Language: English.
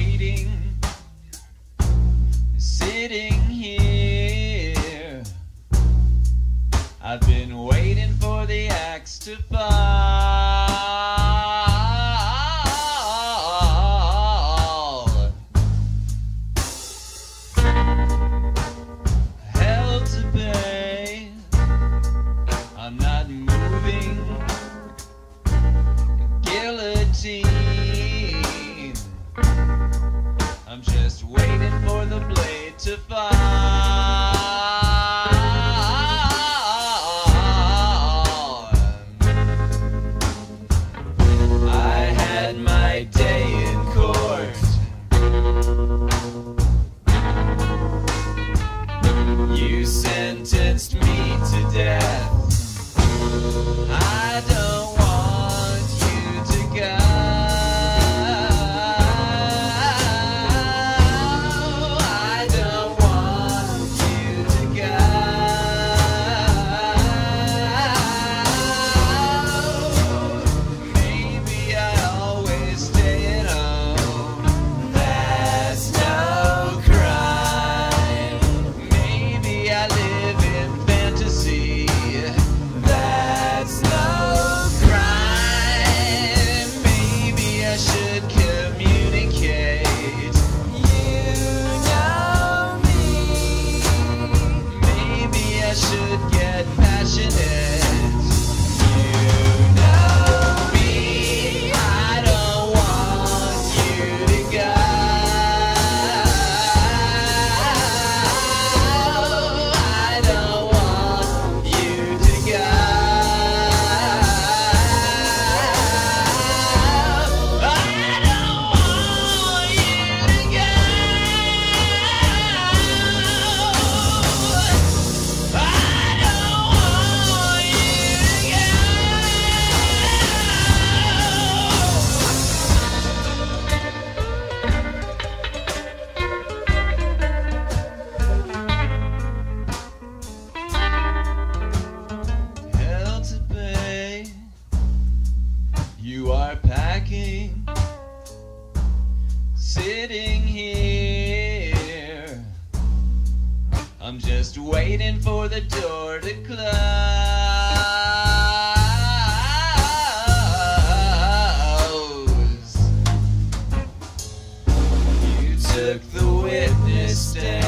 waiting, sitting here. I've been waiting for the axe to fall. Hell to pay, I'm not moving. Guillotine, I'm just waiting for the blade to fall. I had my day in court. You sentenced me to death. I don't want you to go. I don't want you to go. Maybe I always stay at home. That's no crime. Maybe I live in fantasy. That's no crime. Maybe I should communicate. You know me. Maybe I should get passionate. You know me. I don't want you to go. I don't want you to go. I don't want you to go. I don't want you to go. Hell to pay. You are packing, sitting here. I'm just waiting for the door to close. You took the witness stand.